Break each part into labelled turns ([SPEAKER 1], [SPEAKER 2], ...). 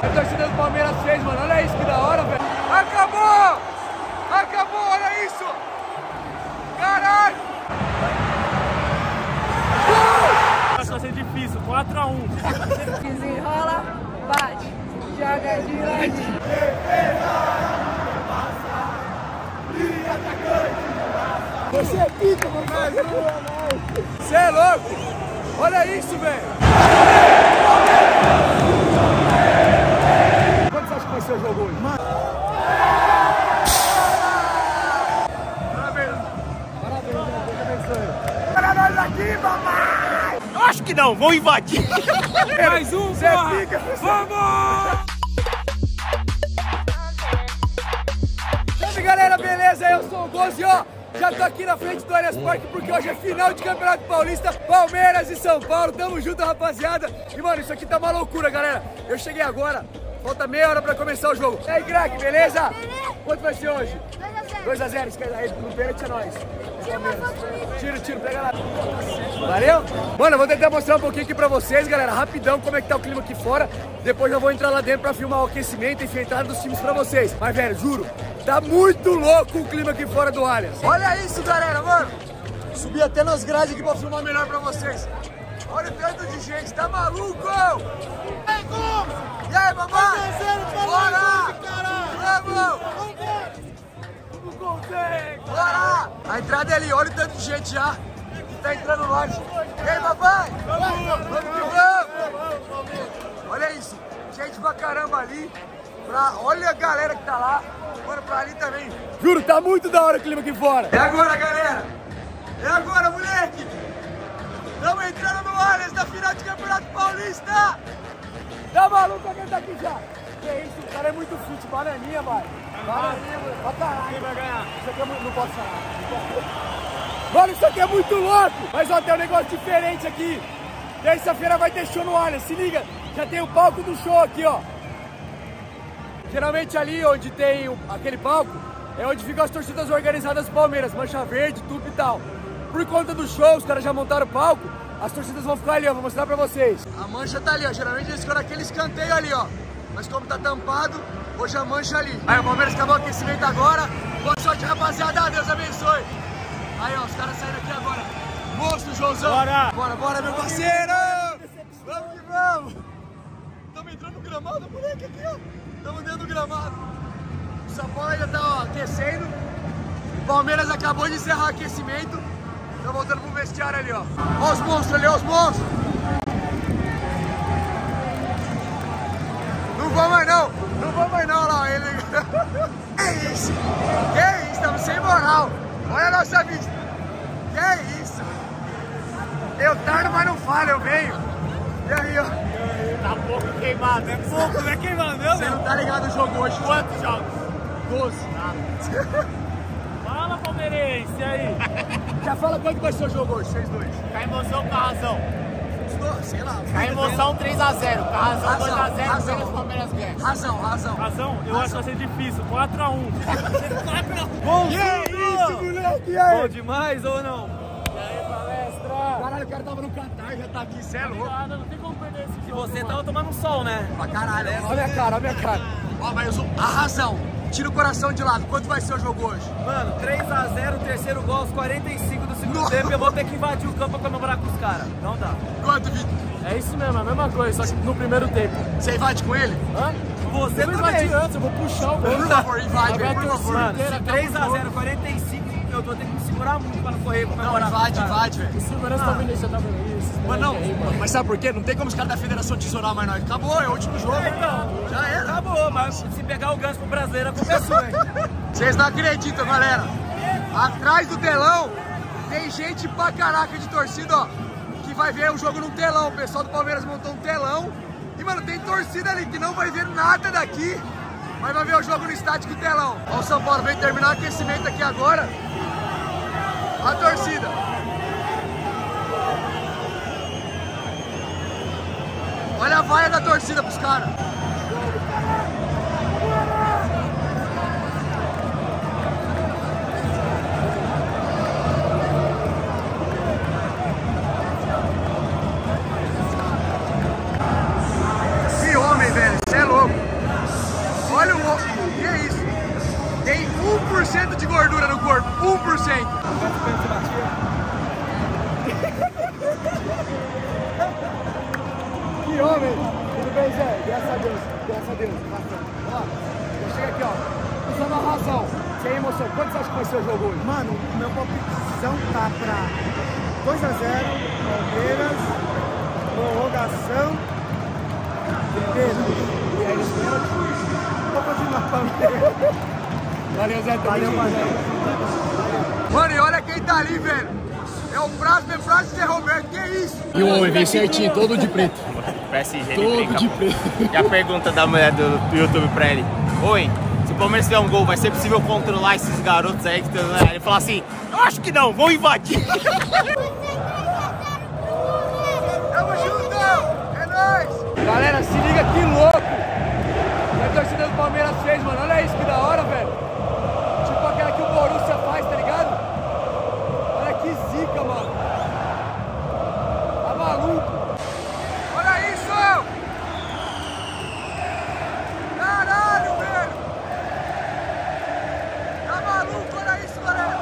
[SPEAKER 1] A torcida do Palmeiras fez, mano. Olha isso, que da hora, velho. Acabou! Acabou, olha isso! Caralho!
[SPEAKER 2] Vai ser difícil, 4-1.
[SPEAKER 3] Desenrola, bate, joga de lado.
[SPEAKER 1] Você é pica, mano. Você é louco! Olha isso, velho! Quanto você acha que vai ser o jogo hoje? Parabéns! Parabéns, Deus abençoe! Para nós aqui, papai!
[SPEAKER 2] Acho que não, vão invadir. Mais um,
[SPEAKER 1] Você é
[SPEAKER 2] porra!
[SPEAKER 1] pica, você...
[SPEAKER 2] Vamos!
[SPEAKER 1] Salve, galera, beleza? Eu sou o Gozi, ó. Já tô aqui na frente do Allianz Parque porque hoje é final de Campeonato Paulista, Palmeiras e São Paulo. Tamo junto, rapaziada. E, mano, isso aqui tá uma loucura, galera. Eu cheguei agora, falta meia hora pra começar o jogo. E aí, craque, beleza? Quanto vai ser hoje? 2-0. Esquerda aí, no pênalti é nóis. Tiro, pega lá. Valeu? Mano, eu vou tentar mostrar um pouquinho aqui pra vocês, galera, rapidão, como é que tá o clima aqui fora. Depois eu vou entrar lá dentro pra filmar o aquecimento e enfrentar dos times pra vocês. Mas, velho, juro, tá muito louco o clima aqui fora do Allianz. Olha isso, galera, mano. Subi até nas grades aqui pra filmar melhor pra vocês. Olha o tanto de gente, tá maluco? E aí, mamãe? Bora! Vamos! Bora! A entrada é ali, olha o tanto de gente já que tá entrando no lote. E aí, papai? Vamos que vamos! Olha isso, gente pra caramba ali. Olha a galera que tá lá. Bora pra ali também. Juro, tá muito da hora o clima aqui fora. É agora, galera. É agora, moleque. Estamos entrando no Allianz da final de Campeonato Paulista. Tá maluco alguém tá aqui já? Que isso, o cara é muito fit, bananinha, mano. Bananinha, mano. Pra caralho. Quem vai ganhar? Isso aqui é muito... Não posso falar. Mano, isso aqui é muito louco. Mas ó, tem um negócio diferente aqui. Terça-feira vai ter show no Allianz, se liga. Já tem o palco do show aqui, ó. Geralmente ali onde tem aquele palco, é onde ficam as torcidas organizadas do Palmeiras, Mancha Verde, Tupi e tal. Por conta do show, os caras já montaram o palco, as torcidas vão ficar ali, ó, vou mostrar pra vocês. A mancha tá ali, ó, geralmente eles ficam naquele escanteio ali, ó. Mas como tá tampado, hoje a mancha ali. Aí o Palmeiras acabou o aquecimento agora, boa sorte, rapaziada, Deus abençoe. Aí, ó, os caras saíram aqui agora. Monstro, Joãozão.
[SPEAKER 2] Bora!
[SPEAKER 1] Bora, meu parceiro! Vamos que vamos! Estamos entrando no gramado, moleque, aqui, ó. Estamos dentro do gramado. O São Paulo ainda tá, ó, aquecendo. O Palmeiras acabou de encerrar o aquecimento. Tá voltando pro vestiário ali, ó. Ó os monstros ali, ó, os monstros. Não vão mais não. Não vão mais não, lá. Ele... Que isso? Que isso? Estamos sem moral. Olha a nossa vista. Que isso? Eu tardo, mas não falo, eu venho. E aí, ó.
[SPEAKER 2] Tá pouco queimado, é pouco, não é queimado mesmo?
[SPEAKER 1] Você não tá ligado no jogo hoje.
[SPEAKER 2] Quantos jogos?
[SPEAKER 1] 12.
[SPEAKER 2] Fala, palmeirense, aí.
[SPEAKER 1] Já fala quanto vai ser o jogo hoje, vocês dois.
[SPEAKER 2] Com a emoção, com a razão.
[SPEAKER 1] Sei lá.
[SPEAKER 2] Com a emoção, 3-0. Com a razão, 2-0.
[SPEAKER 1] Razão.
[SPEAKER 2] Os Palmeiras ganham.
[SPEAKER 1] Razão.
[SPEAKER 2] Razão? Eu acho que vai ser difícil, 4-1. 4-1.
[SPEAKER 1] Bom, que isso, moleque, e aí?
[SPEAKER 2] Bom demais ou não? E aí, palestra?
[SPEAKER 1] Caralho, o cara tava no Catar, já tá aqui, cê é louco.
[SPEAKER 2] Não tem como perder esse jogo. Você tava tomando um sol, né?
[SPEAKER 1] Pra caralho, olha a minha cara. Ó, mas eu sou a razão. Tira o coração de lado. Quanto vai ser o jogo hoje?
[SPEAKER 2] Mano, 3-0, terceiro gol aos 45 do segundo tempo. Eu vou ter que invadir o campo pra comemorar com os caras. Não dá.
[SPEAKER 1] Quanto, Vitor?
[SPEAKER 2] É isso mesmo, é a mesma coisa, só que no primeiro tempo.
[SPEAKER 1] Você invade com ele?
[SPEAKER 2] Hã? Você não invade antes, eu vou puxar o gol.
[SPEAKER 1] Por favor, invade, por favor.
[SPEAKER 2] Mano, 3-0, 45, eu vou ter que me segurar muito pra não correr com
[SPEAKER 1] Não, invade, velho.
[SPEAKER 2] O segurança tá vendo isso, tá vendo isso.
[SPEAKER 1] Mas não, mas sabe por quê? Não tem como os caras da federação tesourar mais nós. Acabou, é o último jogo.
[SPEAKER 2] Então,
[SPEAKER 1] já era.
[SPEAKER 2] Acabou, mas se pegar o gancho pro brasileiro, a culpa é sua, hein?
[SPEAKER 1] Vocês não acreditam, galera. Atrás do telão tem gente pra caraca de torcida, ó, que vai ver o jogo no telão. O pessoal do Palmeiras montou um telão. E, mano, tem torcida ali que não vai ver nada daqui, mas vai ver o jogo no estádio com o telão. Ó, o São Paulo vem terminar o aquecimento aqui agora. A torcida. Olha a vaia da torcida pros caras. Que homem, velho. Você é louco. homem. Tudo bem, Zé? Graças a Deus. Graças a Deus. Ó, eu chego aqui, ó. Usando a razão. Sem emoção. Quanto você acha que vai ser o jogo hoje?
[SPEAKER 4] Mano, o meu palpitezão tá pra 2 a 0, Palmeiras, prorrogação e pênalti.
[SPEAKER 1] E aí, esse pênalti?
[SPEAKER 4] Vou continuar Palmeiras.
[SPEAKER 1] Valeu, Zé.
[SPEAKER 4] Valeu,
[SPEAKER 1] Mano, e olha quem tá ali, velho. É o Prazo de Roberto. Que isso?
[SPEAKER 5] E o homem vem certinho, todo de preto.
[SPEAKER 2] PSG
[SPEAKER 5] Todo de preto.
[SPEAKER 2] E a pergunta da mulher do YouTube pra ele: oi, se o Palmeiras fizer um gol, vai ser possível controlar esses garotos aí que estão lá? Ele fala assim: eu acho que não, vão invadir.
[SPEAKER 1] Tamo junto! É nóis! Galera, se liga que louco! Que a torcida do Palmeiras fez, mano. Olha isso, que da hora, velho. Tipo aquela que o Borussia faz, tá ligado? Olha que zica, mano. Tá maluco? Olha isso! Caralho, velho! Tá maluco? Olha isso, galera!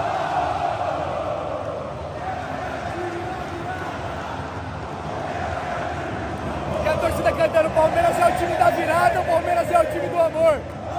[SPEAKER 1] E a torcida cantando: Palmeiras é o time da virada, o Palmeiras é o time do amor.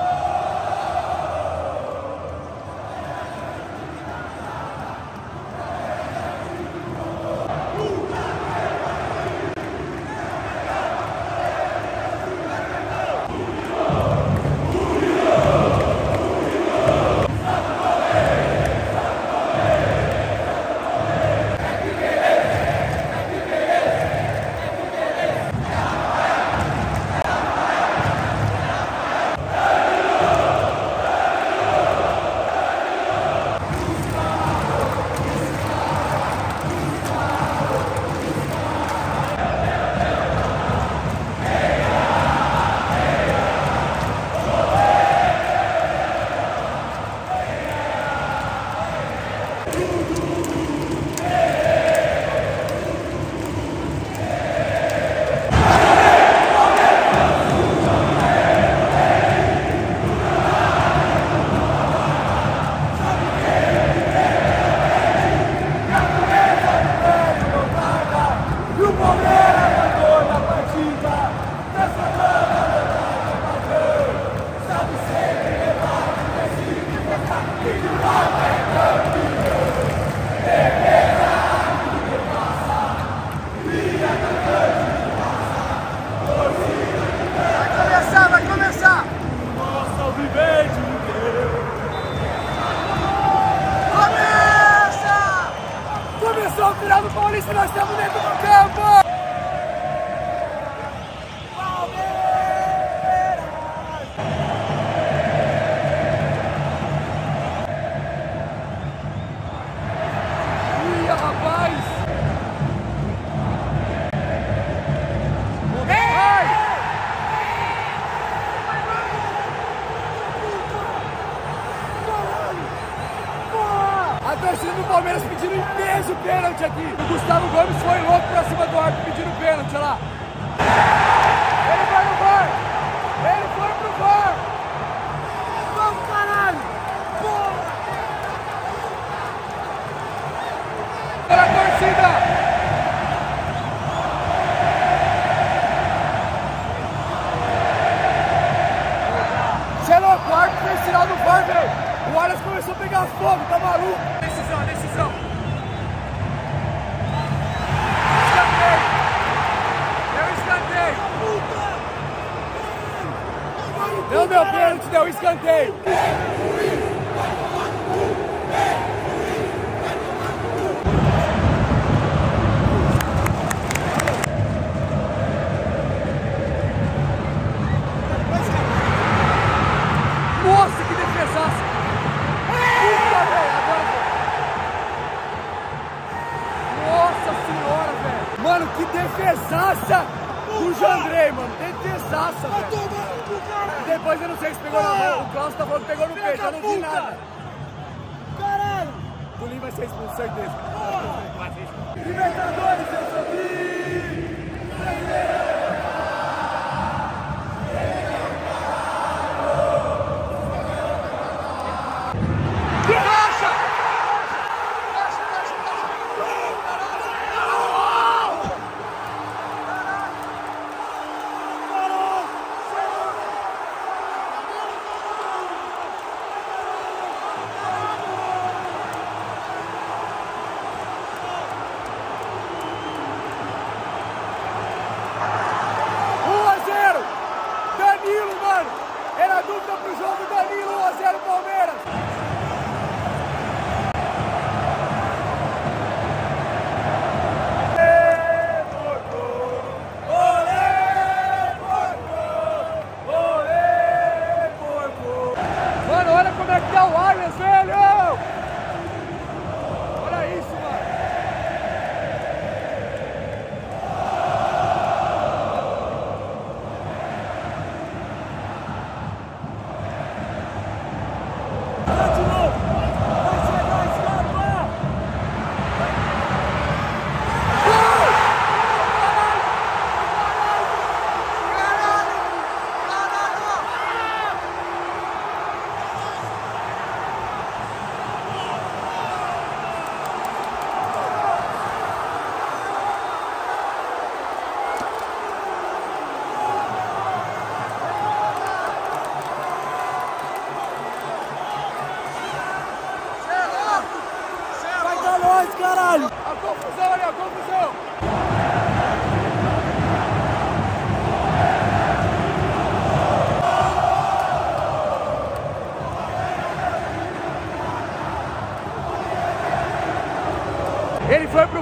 [SPEAKER 1] Vai começar!
[SPEAKER 2] Nossa, vivente!
[SPEAKER 1] Começa! Começou o final do Paulista, nós estamos dentro do campo! Ih, rapaz! A torcida do Palmeiras pedindo em peso o pênalti aqui. O Gustavo Gomes foi louco pra cima do árbitro pedindo pênalti, olha lá. Ele vai no VAR. Ele foi pro VAR. Vamos, caralho. Porra. Pela torcida. Você é louco, o árbitro fez sinal no VAR, velho. O Wallace começou a pegar fogo, tá maluco? Decisão, decisão. Escanteio. Deu escanteio. Não deu pênalti, deu escanteio. Nossa, que defesaça. Nossa senhora, velho. Mano, que defesaça do Jandrei, mano. Defesaça, velho. Depois eu não sei se pegou na mão. O Klaus tá falando que pegou no peito. Eu não vi nada. Caralho. O Tulinho vai ser expulso, certeza. Libertadores, eu sou tri.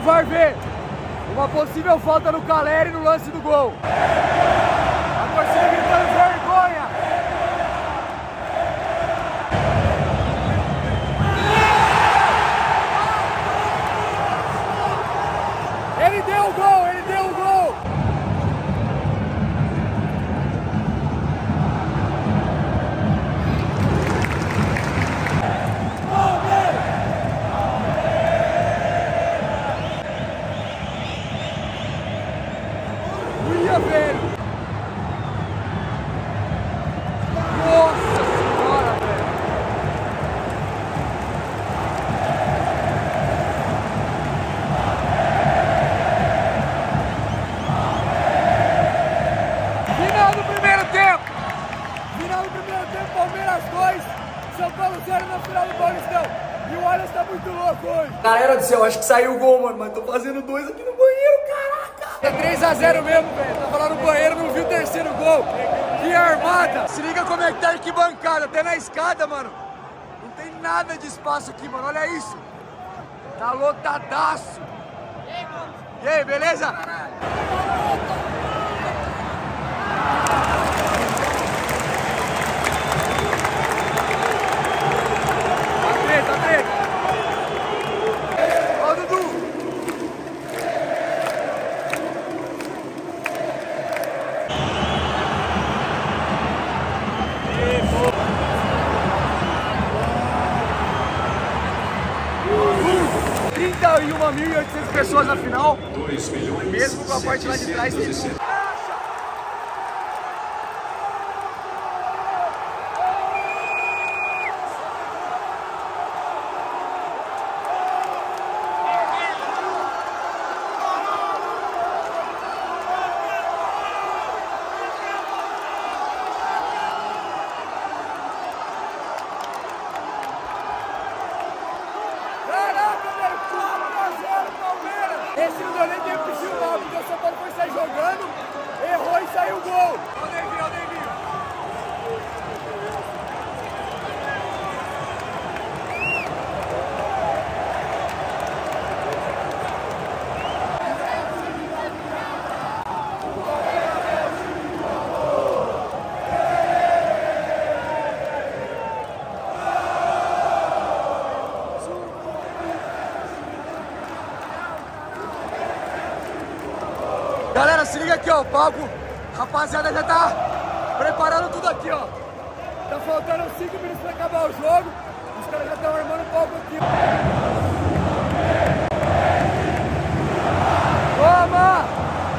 [SPEAKER 1] VAR ver uma possível falta no Caleri no lance do gol. A torcida gritando vergonha. Ele deu o gol, ele deu o gol. Uia, velho. Nossa senhora, velho. Final do primeiro tempo. Final do primeiro tempo, Palmeiras 2, São Paulo 0 na final do Paulistão. E o Wallace tá muito louco hoje. Galera do céu, acho que saiu o gol, mano, mas tô fazendo 2 aqui no banheiro, caraca. É 3-0 mesmo, velho. Tava lá no banheiro, não viu o terceiro gol. Que armada. Se liga como é que tá a arquibancada, até na escada, mano. Não tem nada de espaço aqui, mano, olha isso. Tá lotadaço. E aí, beleza? Tá treta. Ó o Dudu. 31.800 pessoas na final, mesmo com a parte lá de trás dele. Esse não deu nem tempo de filmar, porque o São Paulo foi sair jogando, errou e saiu o gol. Olha o Nevinho, olha o Nevinho. Galera, se liga aqui, ó, o palco, rapaziada já tá preparando tudo aqui, ó. Tá faltando 5 minutos pra acabar o jogo, os caras já estão armando o palco aqui. Toma!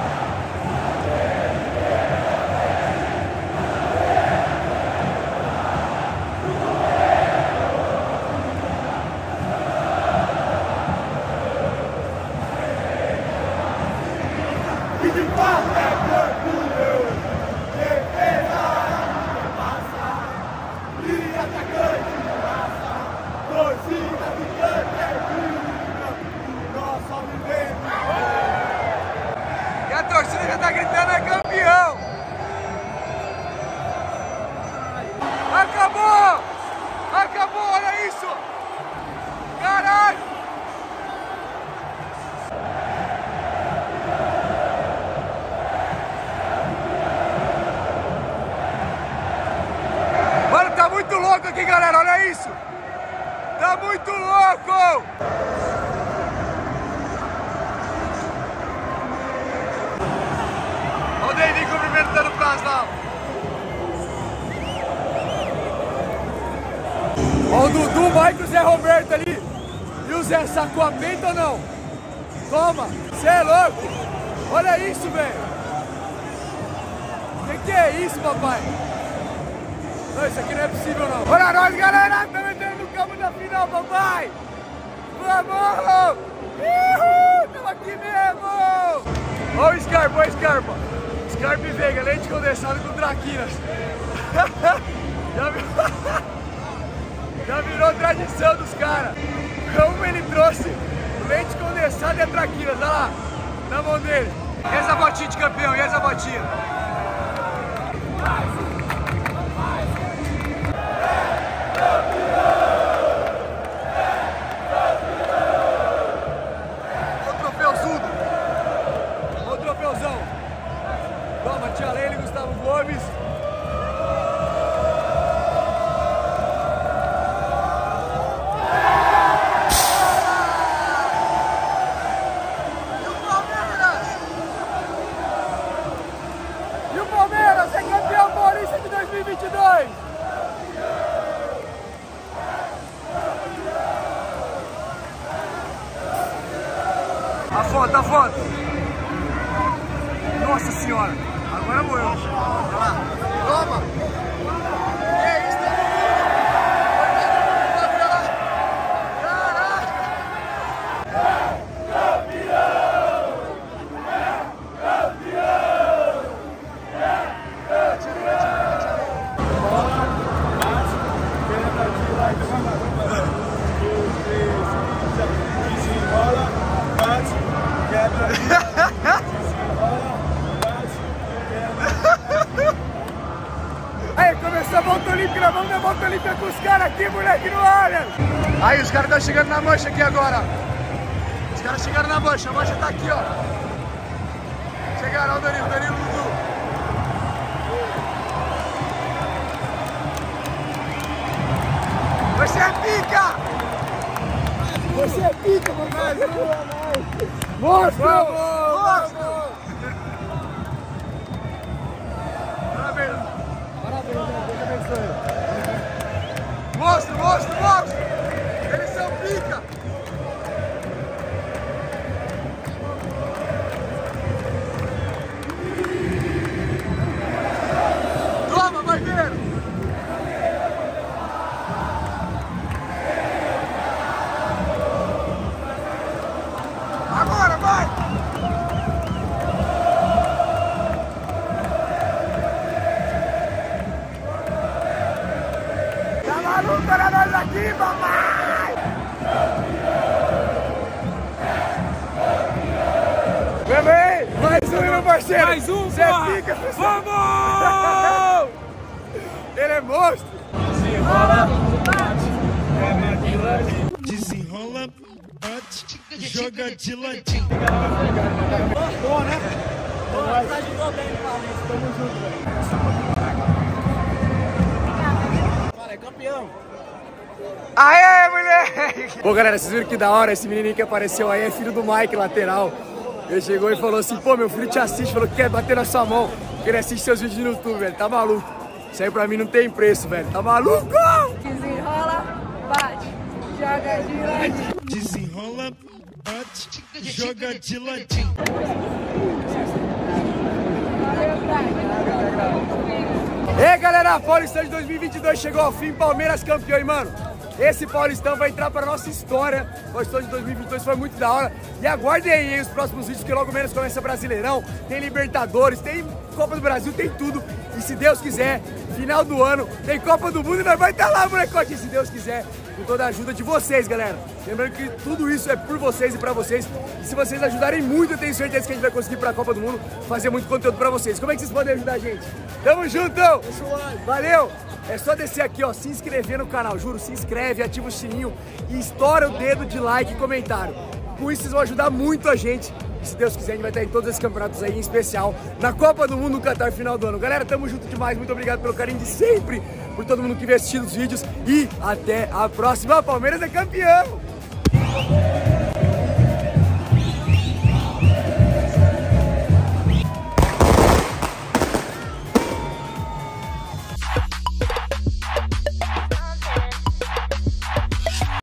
[SPEAKER 1] E a torcida já tá gritando, é campeão! Acabou! Acabou, olha isso! Caralho! Mano, tá muito louco aqui, galera, olha isso! Tá muito louco! Olha o David cumprimentando o Casal. Olha o Dudu, o Mike e o Zé Roberto ali. E o Zé sacou a peita ou não? Toma, cê é louco. Olha isso, velho. Que é isso, papai? Não, isso aqui não é possível, não. Olha nós, galera. Estamos entrando no campo da final, papai. Vamos! Uhul! Estamos aqui mesmo! Olha o Scarpa, olha o Scarpa. Scarpa e Veiga, leite condensado com traquinas. Já virou tradição dos caras. Como ele trouxe leite condensado e a traquinas, olha lá, na mão dele. E essa botinha de campeão, e essa botinha? O Toma, Tia Leila e Gustavo Gomes. E o Palmeiras é campeão paulista de 2022. A foto. Nossa senhora, agora morreu. Olha lá. Toma. Que isso, todo mundo. Caraca. Aí, começou a volta olímpica, vamos na volta olímpica com os caras aqui, moleque, no área. Aí, os caras estão chegando na mancha aqui agora. Os caras chegaram na mancha, a mancha tá aqui, ó. Chegaram, ó, o Danilo, Dudu. Você é pica! Você é pica, papai! Monstro! Monstro! Parabéns! Deus abençoe! Monstro! Eles são pica! Toma, barbeiro! Agora, vai! Tá maluco, olha nós aqui, papai! Vem aí! Mais um, meu parceiro!
[SPEAKER 6] Mais um,
[SPEAKER 1] Cê
[SPEAKER 6] porra!
[SPEAKER 1] fica,
[SPEAKER 6] Vamos!
[SPEAKER 1] Ele é monstro!
[SPEAKER 6] Desenrola, bate, joga de ladinho.
[SPEAKER 4] Bom, né?
[SPEAKER 3] Ajudou bem no Palmeiras.
[SPEAKER 4] Tamo junto, velho.
[SPEAKER 5] Cara, é campeão.
[SPEAKER 1] Aê, moleque! Pô, galera, vocês viram que da hora esse menininho que apareceu aí é filho do Mike, lateral. Ele chegou e falou assim, pô, meu filho te assiste, falou que quer bater na sua mão, que ele assiste seus vídeos no YouTube, velho, tá maluco. Isso aí pra mim não tem preço, velho, tá maluco?
[SPEAKER 3] Desenrola, bate, joga de ladinho.
[SPEAKER 6] Desenrola, bate, joga de ladinho.
[SPEAKER 3] Valeu, craque.
[SPEAKER 1] Ei, galera, Paulistão de 2022 chegou ao fim, Palmeiras campeão, e mano, esse Paulistão vai entrar pra nossa história. Paulistão de 2022 foi muito da hora. E aguardem aí os próximos vídeos, que logo menos começa Brasileirão, tem Libertadores, tem Copa do Brasil, tem tudo. E se Deus quiser, final do ano, tem Copa do Mundo e nós vai estar lá, molecote, se Deus quiser, com toda a ajuda de vocês, galera. Lembrando que tudo isso é por vocês e pra vocês. E se vocês ajudarem muito, eu tenho certeza que a gente vai conseguir pra Copa do Mundo fazer muito conteúdo pra vocês. Como é que vocês podem ajudar a gente? Tamo junto! Valeu! É só descer aqui, ó, se inscrever no canal, juro, se inscreve, ativa o sininho e estoura o dedo de like e comentário. Com isso vocês vão ajudar muito a gente. E se Deus quiser, a gente vai estar em todos esses campeonatos aí, em especial na Copa do Mundo no Qatar final do ano. Galera, tamo junto demais, muito obrigado pelo carinho de sempre, por todo mundo que vem assistindo os vídeos e até a próxima. Palmeiras é campeão!